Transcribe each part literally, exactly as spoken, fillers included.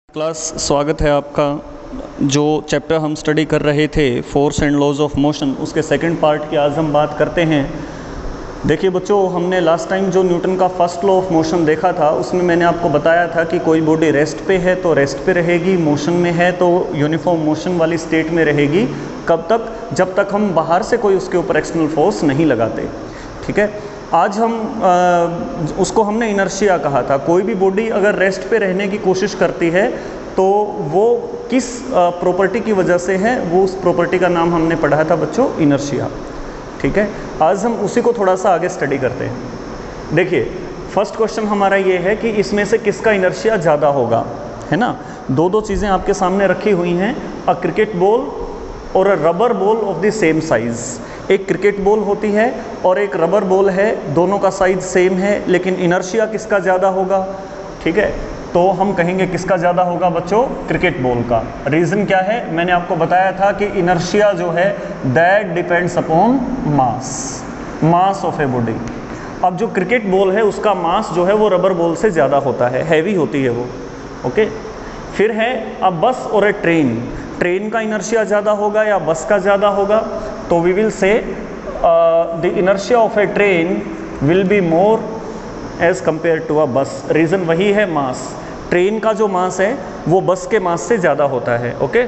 Class स्वागत है आपका। जो चैप्टर हम स्टडी कर रहे थे force and laws of motion, उसके सेकंड पार्ट की आज हम बात करते हैं। देखिए बच्चों, हमने लास्ट टाइम जो न्यूटन का फर्स्ट लॉ ऑफ मोशन देखा था उसमें मैंने आपको बताया था कि कोई बॉडी रेस्ट पे है तो रेस्ट पे रहेगी, मोशन में है तो यूनिफॉर्म मोशन वाली स्टेट में रहेगी। कब तक? जब तक हम बाहर से कोई उसके ऊपर एक्सटर्नल फोर्स नहीं लगाते। ठीक है, आज हम आ, उसको हमने इनर्शिया कहा था। कोई भी बॉडी अगर रेस्ट पे रहने की कोशिश करती है तो वो किस प्रॉपर्टी की वजह से है, वो उस प्रॉपर्टी का नाम हमने पढ़ा था बच्चों, इनर्शिया। ठीक है, आज हम उसी को थोड़ा सा आगे स्टडी करते हैं। देखिए फर्स्ट क्वेश्चन हमारा ये है कि इसमें से किसका इनर्शिया ज़्यादा होगा, है ना। दो दो चीज़ें आपके सामने रखी हुई हैं, अ क्रिकेट बॉल और a rubber ball of the same size. एक क्रिकेट बॉल होती है और एक रबर बॉल है, दोनों का साइज सेम है, लेकिन इनर्शिया किसका ज़्यादा होगा। ठीक है, तो हम कहेंगे किसका ज़्यादा होगा बच्चों, क्रिकेट बॉल का। रीज़न क्या है, मैंने आपको बताया था कि इनर्शिया जो है that depends upon mass mass of a body. अब जो क्रिकेट बॉल है उसका मास जो है वो रबर बॉल से ज़्यादा होता है, हैवी होती है वो। ओके, फिर है अब बस और ए ट्रेन। ट्रेन का इनर्शिया ज़्यादा होगा या बस का ज़्यादा होगा, तो we will say the inertia of a train will be more as compare to a bus. Reason वही है, मास। ट्रेन का जो मास है वो बस के मास से ज़्यादा होता है। ओके,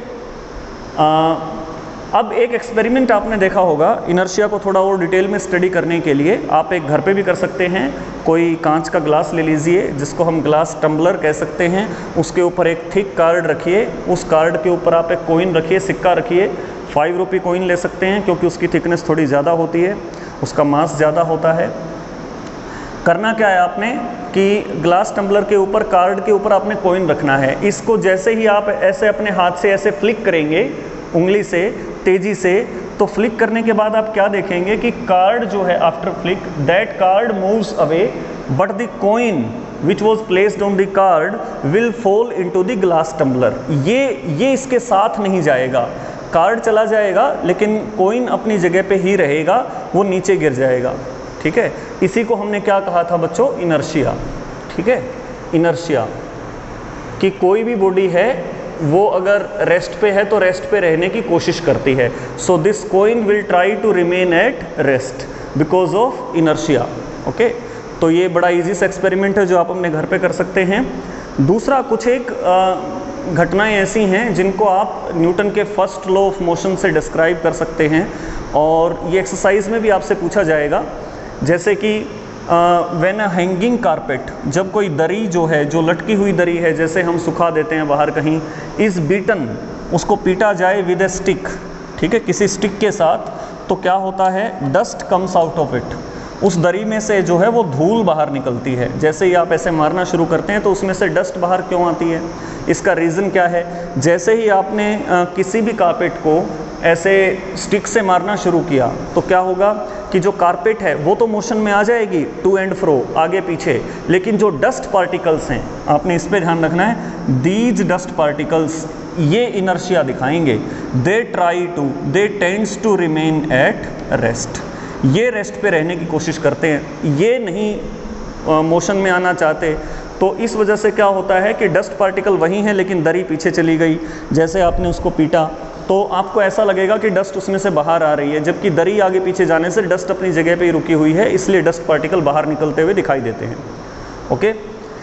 uh, अब एक एक्सपेरिमेंट आपने देखा होगा इनर्शिया को थोड़ा और डिटेल में स्टडी करने के लिए। आप एक घर पे भी कर सकते हैं। कोई कांच का ग्लास ले लीजिए जिसको हम ग्लास टम्बलर कह सकते हैं, उसके ऊपर एक थिक कार्ड रखिए, उस कार्ड के ऊपर आप एक कॉइन रखिए, सिक्का रखिए। फाइव रुपी कॉइन ले सकते हैं क्योंकि उसकी थिकनेस थोड़ी ज़्यादा होती है, उसका मास ज़्यादा होता है। करना क्या है आपने कि ग्लास टम्बलर के ऊपर, कार्ड के ऊपर आपने कॉइन रखना है। इसको जैसे ही आप ऐसे अपने हाथ से ऐसे फ्लिक करेंगे उंगली से तेज़ी से, तो फ्लिक करने के बाद आप क्या देखेंगे कि कार्ड जो है after flick that card moves away but the coin which was placed on the card will fall into the glass tumbler. ये ये इसके साथ नहीं जाएगा, कार्ड चला जाएगा लेकिन कॉइन अपनी जगह पे ही रहेगा, वो नीचे गिर जाएगा। ठीक है, इसी को हमने क्या कहा था बच्चों, इनर्शिया। ठीक है, इनर्शिया कि कोई भी बॉडी है वो अगर रेस्ट पे है तो रेस्ट पे रहने की कोशिश करती है। So this coin will try to remain at rest because of inertia. Okay, तो ये बड़ा इजी सा एक्सपेरिमेंट है जो आप अपने घर पे कर सकते हैं। दूसरा, कुछ एक घटनाएं ऐसी हैं जिनको आप न्यूटन के फर्स्ट लॉ ऑफ मोशन से डिस्क्राइब कर सकते हैं, और ये एक्सरसाइज में भी आपसे पूछा जाएगा। जैसे कि व्हेन अ हैंगिंग कारपेट, जब कोई दरी जो है, जो लटकी हुई दरी है, जैसे हम सुखा देते हैं बाहर कहीं, इज़ बीटन, उसको पीटा जाए विद ए स्टिक। ठीक है, किसी स्टिक के साथ, तो क्या होता है, dust comes out of it. उस दरी में से जो है वो धूल बाहर निकलती है। जैसे ही आप ऐसे मारना शुरू करते हैं तो उसमें से डस्ट बाहर क्यों आती है, इसका रीज़न क्या है। जैसे ही आपने आ, किसी भी कारपेट को ऐसे स्टिक से मारना शुरू किया तो क्या होगा कि जो कारपेट है वो तो मोशन में आ जाएगी, टू एंड फ्रो, आगे पीछे, लेकिन जो डस्ट पार्टिकल्स हैं, आपने इस पे ध्यान रखना है, दीज डस्ट पार्टिकल्स ये इनर्शिया दिखाएंगे। They try to they tends to remain at rest. ये रेस्ट पे रहने की कोशिश करते हैं, ये नहीं मोशन में आना चाहते। तो इस वजह से क्या होता है कि डस्ट पार्टिकल वहीं है लेकिन दरी पीछे चली गई। जैसे आपने उसको पीटा तो आपको ऐसा लगेगा कि डस्ट उसमें से बाहर आ रही है, जबकि दरी आगे पीछे जाने से डस्ट अपनी जगह पे ही रुकी हुई है, इसलिए डस्ट पार्टिकल बाहर निकलते हुए दिखाई देते हैं। ओके,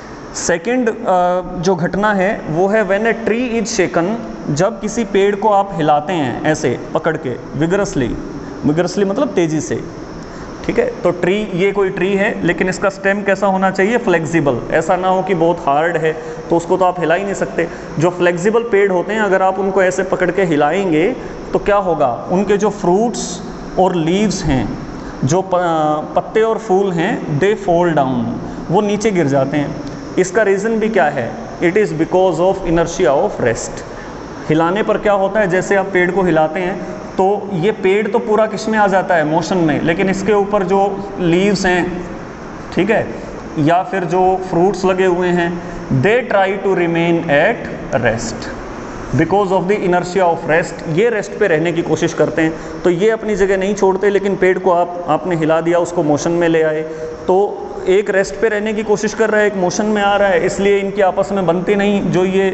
सेकंड जो घटना है वो है when a tree is shaken, जब किसी पेड़ को आप हिलाते हैं ऐसे पकड़ के, विगरसली, विगरसली मतलब तेज़ी से। ठीक है, तो ट्री, ये कोई ट्री है लेकिन इसका स्टेम कैसा होना चाहिए, फ्लेक्सिबल। ऐसा ना हो कि बहुत हार्ड है तो उसको तो आप हिला ही नहीं सकते। जो फ्लेक्सिबल पेड़ होते हैं अगर आप उनको ऐसे पकड़ के हिलाएंगे तो क्या होगा, उनके जो फ्रूट्स और लीव्स हैं, जो पत्ते और फूल हैं, दे फॉल डाउन, वो नीचे गिर जाते हैं। इसका रीज़न भी क्या है, it is because of inertia of rest. हिलाने पर क्या होता है, जैसे आप पेड़ को हिलाते हैं तो ये पेड़ तो पूरा किस में आ जाता है, मोशन में, लेकिन इसके ऊपर जो लीव्स हैं, ठीक है, या फिर जो फ्रूट्स लगे हुए हैं, they try to remain at rest because of the inertia of rest. ये रेस्ट पे रहने की कोशिश करते हैं, तो ये अपनी जगह नहीं छोड़ते, लेकिन पेड़ को आप आपने हिला दिया, उसको मोशन में ले आए, तो एक रेस्ट पे रहने की कोशिश कर रहा है, एक मोशन में आ रहा है, इसलिए इनकी आपस में बनती नहीं जो ये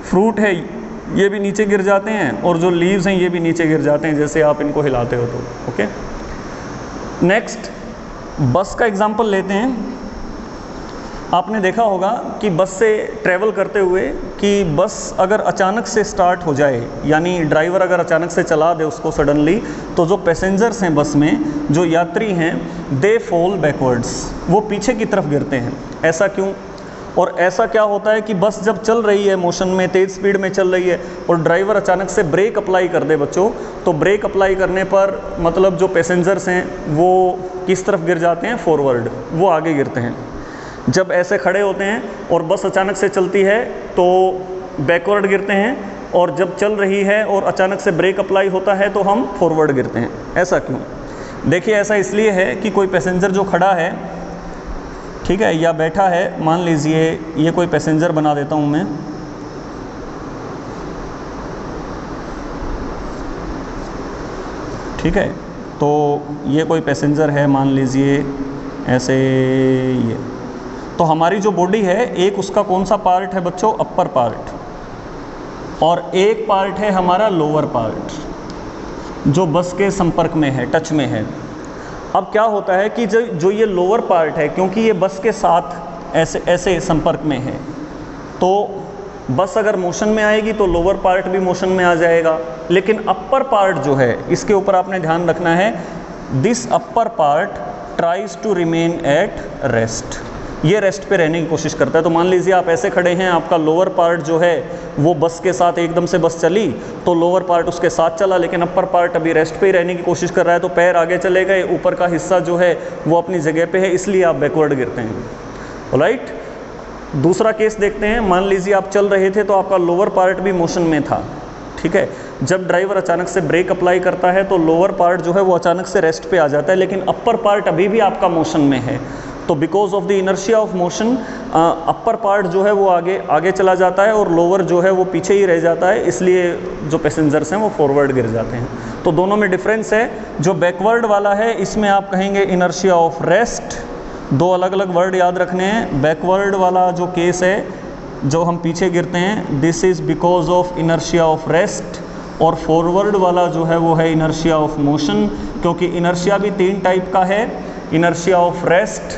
फ्रूट है ये भी नीचे गिर जाते हैं, और जो लीव्स हैं ये भी नीचे गिर जाते हैं जैसे आप इनको हिलाते हो तो। ओके, नेक्स्ट बस का एग्जांपल लेते हैं। आपने देखा होगा कि बस से ट्रैवल करते हुए कि बस अगर अचानक से स्टार्ट हो जाए, यानी ड्राइवर अगर अचानक से चला दे उसको सडनली, तो जो पैसेंजर्स हैं बस में, जो यात्री हैं, दे फॉल बैकवर्ड्स, वो पीछे की तरफ गिरते हैं। ऐसा क्यों? और ऐसा क्या होता है कि बस जब चल रही है मोशन में, तेज़ स्पीड में चल रही है, और ड्राइवर अचानक से ब्रेक अप्लाई कर दे बच्चों, तो ब्रेक अप्लाई करने पर मतलब जो पैसेंजर्स हैं वो किस तरफ गिर जाते हैं? फॉरवर्ड, वो आगे गिरते हैं। जब ऐसे खड़े होते हैं और बस अचानक से चलती है तो बैकवर्ड गिरते हैं, और जब चल रही है और अचानक से ब्रेक अप्लाई होता है तो हम फॉरवर्ड गिरते हैं। ऐसा क्यों? देखिए, ऐसा इसलिए है कि कोई पैसेंजर जो खड़ा है, ठीक है, या बैठा है, मान लीजिए ये कोई पैसेंजर बना देता हूँ मैं, ठीक है, तो ये कोई पैसेंजर है, मान लीजिए ऐसे ये, तो हमारी जो बॉडी है, एक उसका कौन सा पार्ट है बच्चों? अपर पार्ट, और एक पार्ट है हमारा लोअर पार्ट जो बस के संपर्क में है, टच में है। अब क्या होता है कि जो जो ये लोअर पार्ट है, क्योंकि ये बस के साथ ऐसे ऐसे संपर्क में है, तो बस अगर मोशन में आएगी तो लोअर पार्ट भी मोशन में आ जाएगा। लेकिन अपर पार्ट जो है, इसके ऊपर आपने ध्यान रखना है, this upper part tries to remain at rest, ये रेस्ट पे रहने की कोशिश करता है। तो मान लीजिए आप ऐसे खड़े हैं, आपका लोअर पार्ट जो है वो बस के साथ, एकदम से बस चली तो लोअर पार्ट उसके साथ चला, लेकिन अपर पार्ट अभी रेस्ट पे ही रहने की कोशिश कर रहा है, तो पैर आगे चले गए, ऊपर का हिस्सा जो है वो अपनी जगह पे है, इसलिए आप बैकवर्ड गिरते हैं। ऑलराइट, दूसरा केस देखते हैं। मान लीजिए आप चल रहे थे तो आपका लोअर पार्ट भी मोशन में था, ठीक है, जब ड्राइवर अचानक से ब्रेक अप्लाई करता है तो लोअर पार्ट जो है वो अचानक से रेस्ट पे आ जाता है, लेकिन अपर पार्ट अभी भी आपका मोशन में है। तो because of the inertia of motion upper part जो है वो आगे आगे चला जाता है और लोअर जो है वो पीछे ही रह जाता है, इसलिए जो पैसेंजर्स हैं वो फॉरवर्ड गिर जाते हैं। तो दोनों में डिफरेंस है। जो बैकवर्ड वाला है इसमें आप कहेंगे इनर्शिया ऑफ रेस्ट, दो अलग अलग वर्ड याद रखने हैं। बैकवर्ड वाला जो केस है, जो हम पीछे गिरते हैं, this is because of inertia of rest, और फॉरवर्ड वाला जो है वो है इनर्शिया ऑफ मोशन, क्योंकि इनर्शिया भी तीन टाइप का है, inertia of rest,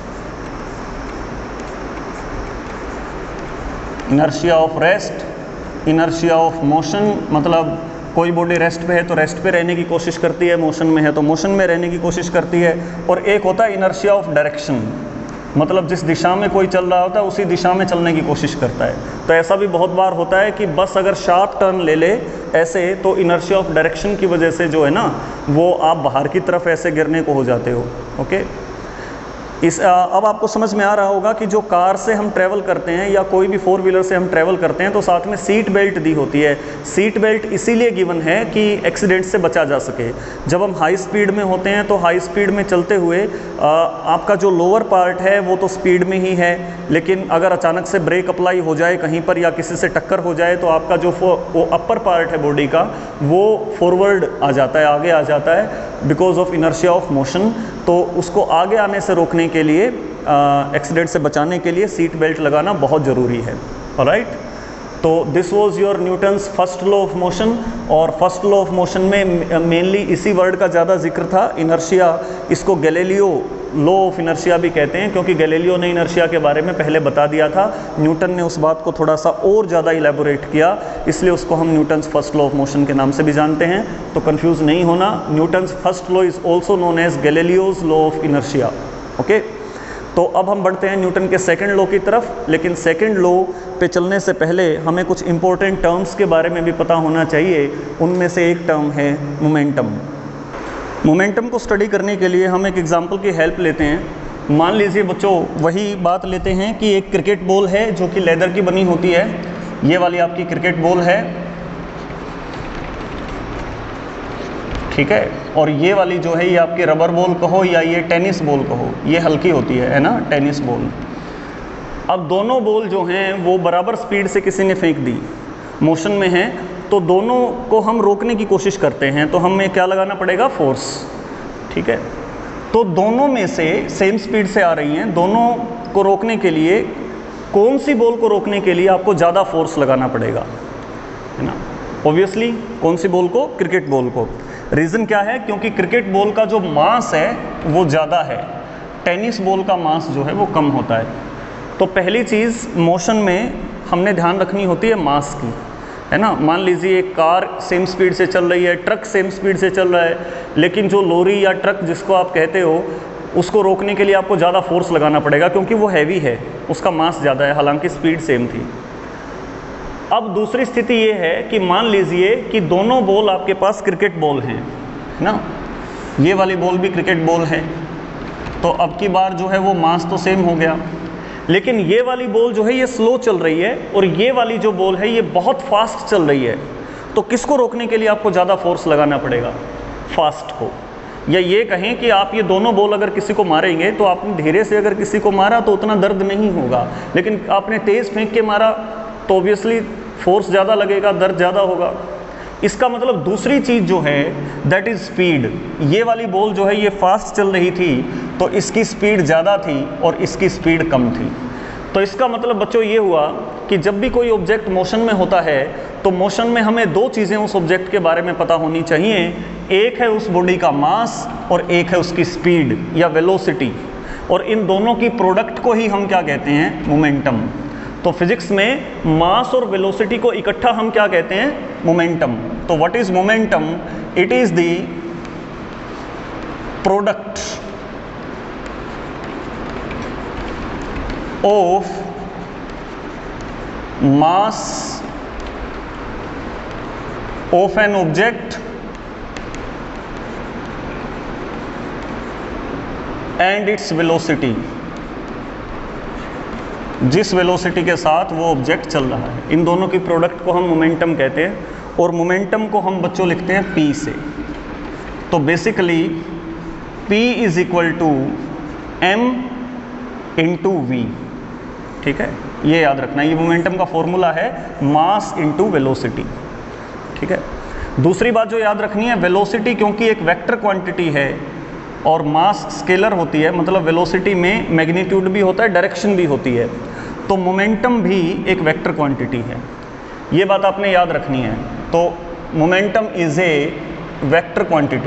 inertia of rest, inertia of motion, मतलब कोई बॉडी रेस्ट पे है तो रेस्ट पे रहने की कोशिश करती है, मोशन में है तो मोशन में रहने की कोशिश करती है। और एक होता है इनर्शिया ऑफ डायरेक्शन, मतलब जिस दिशा में कोई चल रहा होता है उसी दिशा में चलने की कोशिश करता है। तो ऐसा भी बहुत बार होता है कि बस अगर शार्प टर्न ले ले ऐसे, तो इनर्शिया ऑफ डायरेक्शन की वजह से जो है ना, वो आप बाहर की तरफ ऐसे गिरने को हो जाते हो। ओके, इस अब आपको समझ में आ रहा होगा कि जो कार से हम ट्रैवल करते हैं या कोई भी फोर व्हीलर से हम ट्रैवल करते हैं तो साथ में सीट बेल्ट दी होती है। सीट बेल्ट इसीलिए गिवन है कि एक्सीडेंट से बचा जा सके। जब हम हाई स्पीड में होते हैं तो हाई स्पीड में चलते हुए आ, आपका जो लोअर पार्ट है वो तो स्पीड में ही है, लेकिन अगर अचानक से ब्रेक अप्लाई हो जाए कहीं पर या किसी से टक्कर हो जाए तो आपका जो वो अपर पार्ट है बॉडी का वो फॉरवर्ड आ जाता है, आगे आ जाता है, because of inertia of motion. तो उसको आगे आने से रोकने के लिए, एक्सीडेंट से बचाने के लिए सीट बेल्ट लगाना बहुत ज़रूरी है। ऑलराइट, तो this was your Newton's first law of motion. और फर्स्ट लॉ ऑफ मोशन में मेनली इसी वर्ड का ज़्यादा जिक्र था, इनर्शिया। इसको गैलीलियो लॉ ऑफ इनर्शिया भी कहते हैं, क्योंकि गैलीलियो ने इनर्शिया के बारे में पहले बता दिया था, न्यूटन ने उस बात को थोड़ा सा और ज़्यादा इलेबोरेट किया, इसलिए उसको हम Newton's first law of motion के नाम से भी जानते हैं। तो कंफ्यूज नहीं होना, Newton's first law is also known as Galileo's law of inertia. Okay, तो अब हम बढ़ते हैं न्यूटन के सेकंड लॉ की तरफ। लेकिन सेकंड लॉ पे चलने से पहले हमें कुछ इंपॉर्टेंट टर्म्स के बारे में भी पता होना चाहिए। उनमें से एक टर्म है मोमेंटम। मोमेंटम को स्टडी करने के लिए हम एक एग्जांपल की हेल्प लेते हैं। मान लीजिए बच्चों, वही बात लेते हैं कि एक क्रिकेट बॉल है जो कि लेदर की बनी होती है। ये वाली आपकी क्रिकेट बॉल है, ठीक है, और ये वाली जो है ये आपकी रबर बॉल कहो या ये टेनिस बॉल कहो, ये हल्की होती है, है ना, टेनिस बॉल। अब दोनों बॉल जो हैं वो बराबर स्पीड से किसी ने फेंक दी, मोशन में है, तो दोनों को हम रोकने की कोशिश करते हैं, तो हमें क्या लगाना पड़ेगा? फोर्स, ठीक है। तो दोनों में से सेम स्पीड से आ रही हैं, दोनों को रोकने के लिए कौन सी बॉल को रोकने के लिए आपको ज़्यादा फोर्स लगाना पड़ेगा, है ना। ऑब्वियसली कौन सी बॉल को? क्रिकेट बॉल को। रीज़न क्या है? क्योंकि क्रिकेट बॉल का जो मास है वो ज़्यादा है, टेनिस बॉल का मास जो है वो कम होता है। तो पहली चीज़ मोशन में हमने ध्यान रखनी होती है मास की, है ना। मान लीजिए एक कार सेम स्पीड से चल रही है, ट्रक सेम स्पीड से चल रहा है, लेकिन जो लॉरी या ट्रक जिसको आप कहते हो उसको रोकने के लिए आपको ज़्यादा फोर्स लगाना पड़ेगा क्योंकि वो हैवी है, उसका मास ज़्यादा है, हालांकि स्पीड सेम थी। अब दूसरी स्थिति ये है कि मान लीजिए कि दोनों बॉल आपके पास क्रिकेट बॉल हैं, है ना, ये वाली बॉल भी क्रिकेट बॉल है, तो अब की बार जो है वो मास तो सेम हो गया, लेकिन ये वाली बॉल जो है ये स्लो चल रही है और ये वाली जो बॉल है ये बहुत फास्ट चल रही है। तो किसको रोकने के लिए आपको ज़्यादा फोर्स लगाना पड़ेगा? फास्ट को। या ये कहें कि आप ये दोनों बॉल अगर किसी को मारेंगे तो आपने धीरे से अगर किसी को मारा तो उतना दर्द नहीं होगा, लेकिन आपने तेज़ फेंक के मारा तो ऑब्वियसली फोर्स ज़्यादा लगेगा, दर्द ज़्यादा होगा। इसका मतलब दूसरी चीज़ जो है दैट इज़ स्पीड। ये वाली बॉल जो है ये फास्ट चल रही थी तो इसकी स्पीड ज़्यादा थी और इसकी स्पीड कम थी। तो इसका मतलब बच्चों ये हुआ कि जब भी कोई ऑब्जेक्ट मोशन में होता है तो मोशन में हमें दो चीज़ें उस ऑब्जेक्ट के बारे में पता होनी चाहिए, एक है उस बॉडी का मास और एक है उसकी स्पीड या वेलोसिटी, और इन दोनों की प्रोडक्ट को ही हम क्या कहते हैं? मोमेंटम। तो फिजिक्स में मास और वेलोसिटी को इकट्ठा हम क्या कहते हैं? मोमेंटम। तो what is momentum? It is the product of mass of an object and its velocity, जिस वेलोसिटी के साथ वो ऑब्जेक्ट चल रहा है, इन दोनों की प्रोडक्ट को हम मोमेंटम कहते हैं। और मोमेंटम को हम बच्चों लिखते हैं P से। तो basically P is equal to m into v, ठीक है, ये याद रखना, ये मोमेंटम का फॉर्मूला है, मास इंटू वेलोसिटी, ठीक है। दूसरी बात जो याद रखनी है, वेलोसिटी क्योंकि एक वेक्टर क्वांटिटी है और मास स्केलर होती है, मतलब वेलोसिटी में मैग्नीट्यूड भी होता है, डायरेक्शन भी होती है, तो मोमेंटम भी एक वेक्टर क्वांटिटी है, ये बात आपने याद रखनी है। तो momentum is a vector quantity,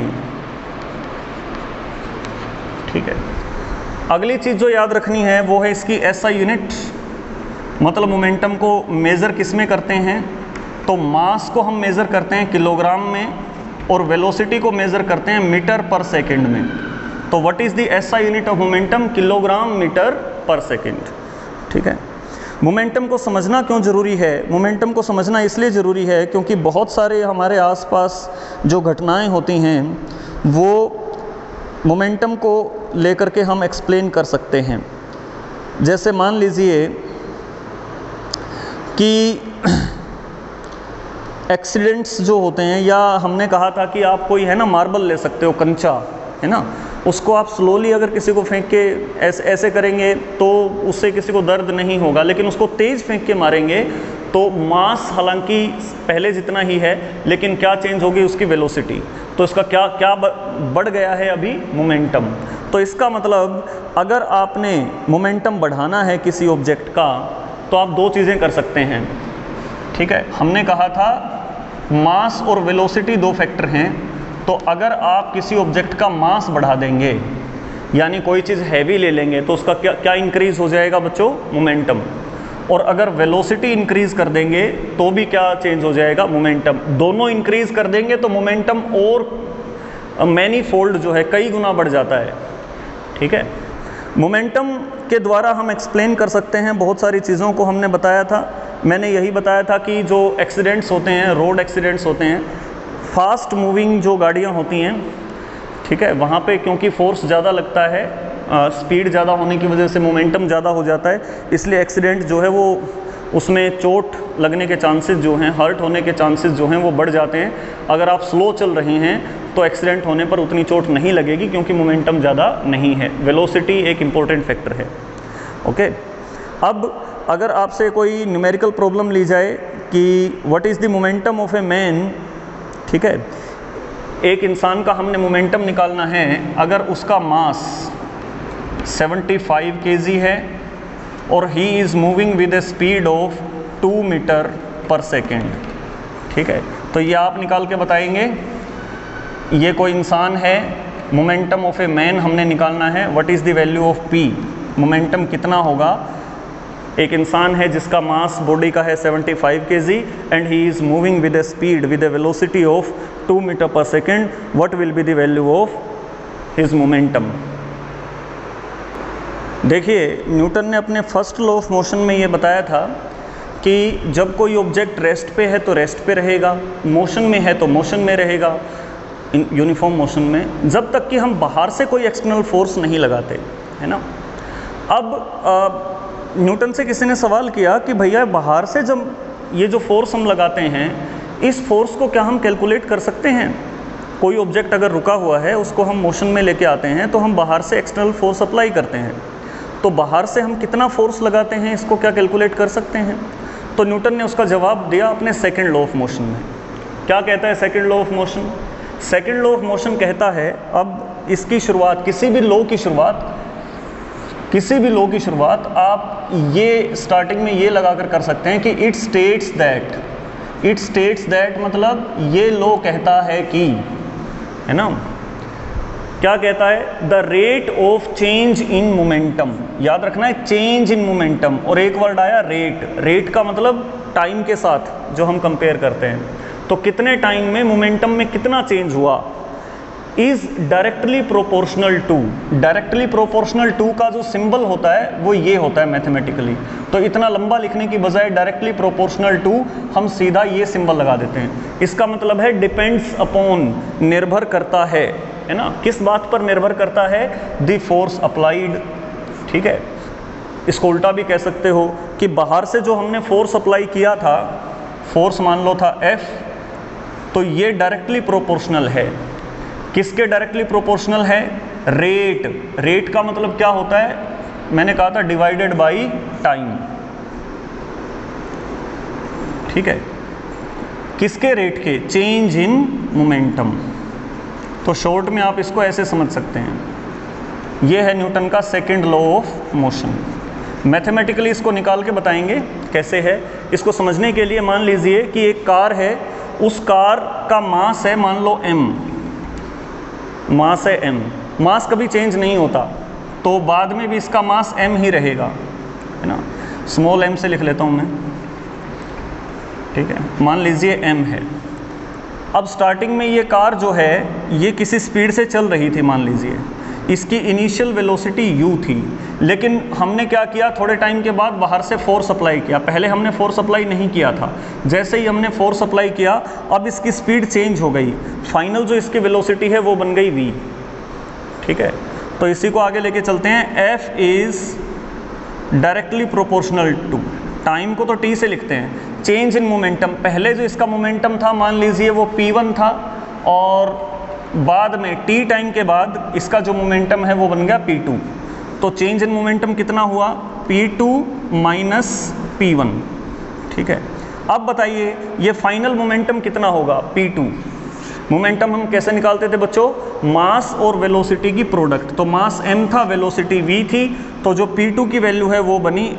ठीक है। अगली चीज़ जो याद रखनी है वो है इसकी एसआई यूनिट, मतलब मोमेंटम को मेज़र किस में करते हैं? तो मास को हम मेज़र करते हैं किलोग्राम में और वेलोसिटी को मेज़र करते हैं मीटर पर सेकंड में। तो what is the SI unit of momentum? Kilogram metre per second, ठीक है। मोमेंटम को समझना क्यों ज़रूरी है? मोमेंटम को समझना इसलिए ज़रूरी है क्योंकि बहुत सारे हमारे आसपास जो घटनाएं होती हैं वो मोमेंटम को लेकर के हम एक्सप्लेन कर सकते हैं। जैसे मान लीजिए कि एक्सीडेंट्स जो होते हैं, या हमने कहा था कि आप कोई है ना मार्बल ले सकते हो, कंचा है ना, उसको आप स्लोली अगर किसी को फेंक के ऐसे ऐसे करेंगे तो उससे किसी को दर्द नहीं होगा, लेकिन उसको तेज़ फेंक के मारेंगे तो मास हालांकि पहले जितना ही है, लेकिन क्या चेंज होगी? उसकी वेलोसिटी। तो इसका क्या क्या बढ़ गया है अभी? मोमेंटम। तो इसका मतलब अगर आपने मोमेंटम बढ़ाना है किसी ऑब्जेक्ट का तो आप दो चीज़ें कर सकते हैं, ठीक है। हमने कहा था मास और वेलोसिटी दो फैक्टर हैं, तो अगर आप किसी ऑब्जेक्ट का मास बढ़ा देंगे, यानी कोई चीज़ हैवी ले लेंगे, तो उसका क्या क्या इंक्रीज़ हो जाएगा बच्चों? मोमेंटम। और अगर वेलोसिटी इंक्रीज़ कर देंगे तो भी क्या चेंज हो जाएगा? मोमेंटम। दोनों इंक्रीज़ कर देंगे तो मोमेंटम और मैनी फोल्ड जो है कई गुना बढ़ जाता है, ठीक है। मोमेंटम के द्वारा हम एक्सप्लेन कर सकते हैं बहुत सारी चीज़ों को। हमने बताया था, मैंने यही बताया था कि जो एक्सीडेंट्स होते हैं, रोड एक्सीडेंट्स होते हैं, फास्ट मूविंग जो गाड़ियाँ होती हैं, ठीक है, वहाँ पे क्योंकि फोर्स ज़्यादा लगता है, स्पीड ज़्यादा होने की वजह से मोमेंटम ज़्यादा हो जाता है, इसलिए एक्सीडेंट जो है वो उसमें चोट लगने के चांसेस जो हैं, हर्ट होने के चांसेस जो हैं वो बढ़ जाते हैं। अगर आप स्लो चल रहे हैं तो एक्सीडेंट होने पर उतनी चोट नहीं लगेगी क्योंकि मोमेंटम ज़्यादा नहीं है। वेलोसिटी एक इम्पॉर्टेंट फैक्टर है, ओके। अब अगर आपसे कोई न्यूमेरिकल प्रॉब्लम ली जाए कि what is the momentum of a man, ठीक है, एक इंसान का हमने मोमेंटम निकालना है, अगर उसका मास पचहत्तर केजी है और he is moving with a speed of two metre per second. ठीक है, तो ये आप निकाल के बताएंगे। ये कोई इंसान है, मोमेंटम ऑफ ए मैन हमने निकालना है। What is the value of P, momentum कितना होगा। एक इंसान है जिसका मास बॉडी का है seventy five KG and he is moving with a speed with a velocity of two metre per second. What will be the value of his momentum. देखिए, Newton ने अपने फर्स्ट लॉ ऑफ मोशन में ये बताया था कि जब कोई ऑब्जेक्ट रेस्ट पे है तो रेस्ट पे रहेगा, मोशन में है तो मोशन में रहेगा, यूनिफॉर्म मोशन में, जब तक कि हम बाहर से कोई एक्सटर्नल फोर्स नहीं लगाते, है ना। अब आ, न्यूटन से किसी ने सवाल किया कि भैया बाहर से जब ये जो फोर्स हम लगाते हैं, इस फोर्स को क्या हम कैलकुलेट कर सकते हैं। कोई ऑब्जेक्ट अगर रुका हुआ है, उसको हम मोशन में लेके आते हैं तो हम बाहर से एक्सटर्नल फोर्स अप्लाई करते हैं, तो बाहर से हम कितना फोर्स लगाते हैं, इसको क्या कैलकुलेट कर सकते हैं। तो न्यूटन ने उसका जवाब दिया अपने सेकेंड लॉ ऑफ मोशन में। क्या कहता है second law of motion. Second law of motion कहता है, अब इसकी शुरुआत, किसी भी लॉ की शुरुआत किसी भी लॉ की शुरुआत आप ये स्टार्टिंग में ये लगाकर कर सकते हैं कि it states that. It states that मतलब ये लॉ कहता है कि, है ना, क्या कहता है, the rate of change in momentum. याद रखना है, चेंज इन मोमेंटम, और एक वर्ड आया रेट। रेट का मतलब टाइम के साथ जो हम कंपेयर करते हैं, तो कितने टाइम में मोमेंटम में कितना चेंज हुआ, is directly proportional to. Directly proportional to का जो सिंबल होता है वो ये होता है मैथमेटिकली। तो इतना लंबा लिखने की बजाय डायरेक्टली प्रोपोर्शनल टू हम सीधा ये सिंबल लगा देते हैं। इसका मतलब है डिपेंड्स अपॉन, निर्भर करता है, है ना। किस बात पर निर्भर करता है, द फोर्स अप्लाइड। ठीक है, इसको उल्टा भी कह सकते हो कि बाहर से जो हमने फोर्स अप्लाई किया था, फोर्स मान लो था F, तो ये डायरेक्टली प्रोपोर्शनल है। किसके डायरेक्टली प्रोपोर्शनल है, रेट। रेट का मतलब क्या होता है, मैंने कहा था डिवाइडेड बाय टाइम। ठीक है, किसके रेट के, चेंज इन मोमेंटम। तो शॉर्ट में आप इसको ऐसे समझ सकते हैं, ये है न्यूटन का second law of motion. Mathematically इसको निकाल के बताएंगे कैसे है। इसको समझने के लिए मान लीजिए कि एक कार है, उस कार का मास है मान लो m, मास है m। मास कभी चेंज नहीं होता, तो बाद में भी इसका मास m ही रहेगा, है ना। स्मॉल m से लिख लेता हूँ मैं। ठीक है, मान लीजिए m है। अब स्टार्टिंग में ये कार जो है ये किसी स्पीड से चल रही थी, मान लीजिए इसकी इनिशियल वेलोसिटी u थी, लेकिन हमने क्या किया, थोड़े टाइम के बाद बाहर से फोर्स अप्लाई किया। पहले हमने फोर्स अप्लाई नहीं किया था, जैसे ही हमने फोर्स अप्लाई किया अब इसकी स्पीड चेंज हो गई, फाइनल जो इसकी वेलोसिटी है वो बन गई v। ठीक है, तो इसी को आगे लेके चलते हैं। f is directly proportional to, time को तो t से लिखते हैं, चेंज इन मोमेंटम। पहले जो इसका मोमेंटम था मान लीजिए वो p वन था, और बाद में t टाइम के बाद इसका जो मोमेंटम है वो बन गया p टू। तो चेंज इन मोमेंटम कितना हुआ, p two minus p one. ठीक है, अब बताइए ये फाइनल मोमेंटम कितना होगा, p टू। मोमेंटम हम कैसे निकालते थे बच्चों, मास और वेलोसिटी की प्रोडक्ट। तो मास m था, वेलोसिटी v थी, तो जो p टू की वैल्यू है वो बनी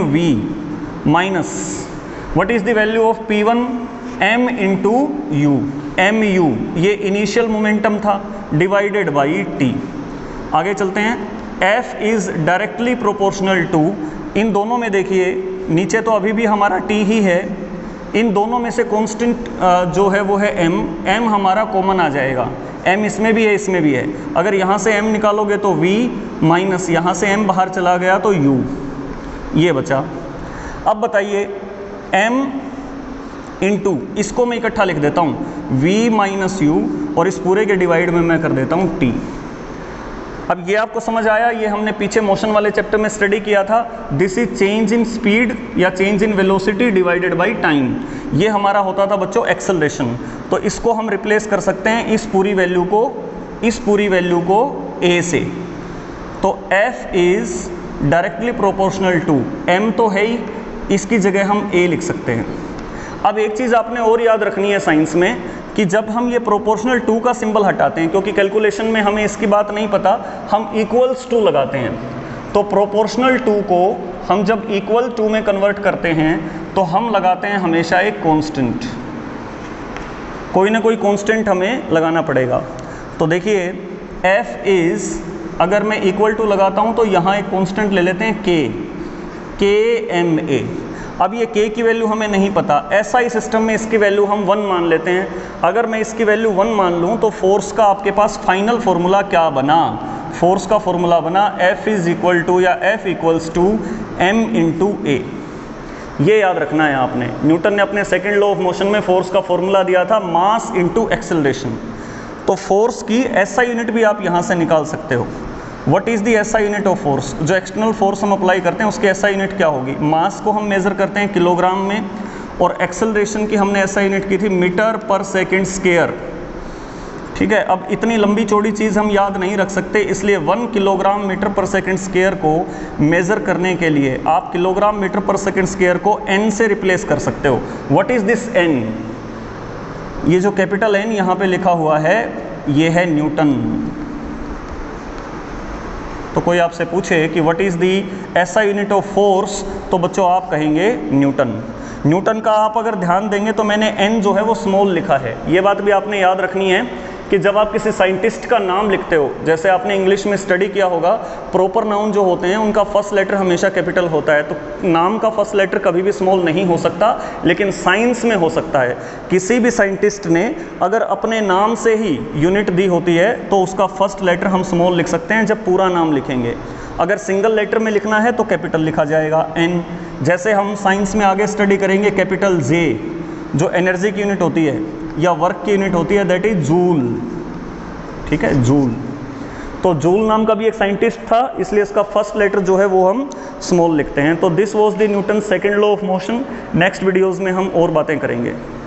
mv minus what is the value of p one, m into u, m u ये इनिशियल मोमेंटम था, डिवाइडेड बाई t। आगे चलते हैं, f is directly proportional to, इन दोनों में देखिए नीचे तो अभी भी हमारा t ही है, इन दोनों में से कांस्टेंट जो है वो है m, m हमारा कॉमन आ जाएगा, m इसमें भी है इसमें भी है। अगर यहाँ से m निकालोगे तो v माइनस यहाँ से m बाहर चला गया तो u, ये बचा। अब बताइए m इंटू, इसको मैं इकट्ठा लिख देता हूँ v माइनस यू, और इस पूरे के डिवाइड में मैं कर देता हूँ t। अब ये आपको समझ आया, ये हमने पीछे मोशन वाले चैप्टर में स्टडी किया था। This is change in speed या change in velocity divided by time. ये हमारा होता था बच्चों एक्सेलरेशन। तो इसको हम रिप्लेस कर सकते हैं इस पूरी वैल्यू को, इस पूरी वैल्यू को a से। तो f is directly proportional to, m तो है ही, इसकी जगह हम a लिख सकते हैं। अब एक चीज़ आपने और याद रखनी है साइंस में कि जब हम ये प्रोपोर्शनल टू का सिंबल हटाते हैं, क्योंकि कैलकुलेशन में हमें इसकी बात नहीं पता, हम इक्वल्स टू लगाते हैं। तो प्रोपोर्शनल टू को हम जब इक्वल टू में कन्वर्ट करते हैं तो हम लगाते हैं हमेशा एक कांस्टेंट, कोई ना कोई कांस्टेंट हमें लगाना पड़ेगा। तो देखिए f इज़, अगर मैं इक्वल टू लगाता हूँ तो यहाँ एक कांस्टेंट ले लेते हैं k, के एम ए। अब ये k की वैल्यू हमें नहीं पता, एसआई सिस्टम में इसकी वैल्यू हम वन मान लेते हैं। अगर मैं इसकी वैल्यू वन मान लूँ तो फोर्स का आपके पास फाइनल फॉर्मूला क्या बना, फोर्स का फॉर्मूला बना F इज इक्वल टू या F equals to m into a. ये याद रखना है आपने, न्यूटन ने अपने सेकेंड लॉ ऑफ मोशन में फोर्स का फॉर्मूला दिया था मास इंटू एक्सेलरेशन। तो फोर्स की एसआई यूनिट भी आप यहाँ से निकाल सकते हो। What is the SI unit of force, जो एक्सटर्नल फोर्स हम अप्लाई करते हैं उसकी एसआई यूनिट क्या होगी। मास को हम मेज़र करते हैं किलोग्राम में, और एक्सेलरेशन की हमने एसआई यूनिट की थी मीटर पर सेकेंड स्क्वायर। ठीक है, अब इतनी लंबी चौड़ी चीज़ हम याद नहीं रख सकते, इसलिए one kilogram metre per second square को मेज़र करने के लिए आप kilogram metre per second square को एन से रिप्लेस कर सकते हो। व्हाट इज़ दिस एन, ये जो कैपिटल एन यहाँ पे लिखा हुआ है ये है न्यूटन। तो कोई आपसे पूछे कि what is the SI unit of force, तो बच्चों आप कहेंगे न्यूटन। न्यूटन का आप अगर ध्यान देंगे तो मैंने एन जो है वो स्मॉल लिखा है। ये बात भी आपने याद रखनी है कि जब आप किसी साइंटिस्ट का नाम लिखते हो, जैसे आपने इंग्लिश में स्टडी किया होगा, प्रोपर नाउन जो होते हैं उनका फर्स्ट लेटर हमेशा कैपिटल होता है। तो नाम का फर्स्ट लेटर कभी भी स्मॉल नहीं हो सकता, लेकिन साइंस में हो सकता है। किसी भी साइंटिस्ट ने अगर अपने नाम से ही यूनिट दी होती है तो उसका फर्स्ट लेटर हम स्मॉल लिख सकते हैं जब पूरा नाम लिखेंगे। अगर सिंगल लेटर में लिखना है तो कैपिटल लिखा जाएगा एन। जैसे हम साइंस में आगे स्टडी करेंगे कैपिटल जे, जो एनर्जी की यूनिट होती है या वर्क की यूनिट होती है, दैट इज जूल। ठीक है, जूल। तो जूल नाम का भी एक साइंटिस्ट था, इसलिए इसका फर्स्ट लेटर जो है वो हम स्मॉल लिखते हैं। तो this was the Newton second law of motion. Next videos में हम और बातें करेंगे।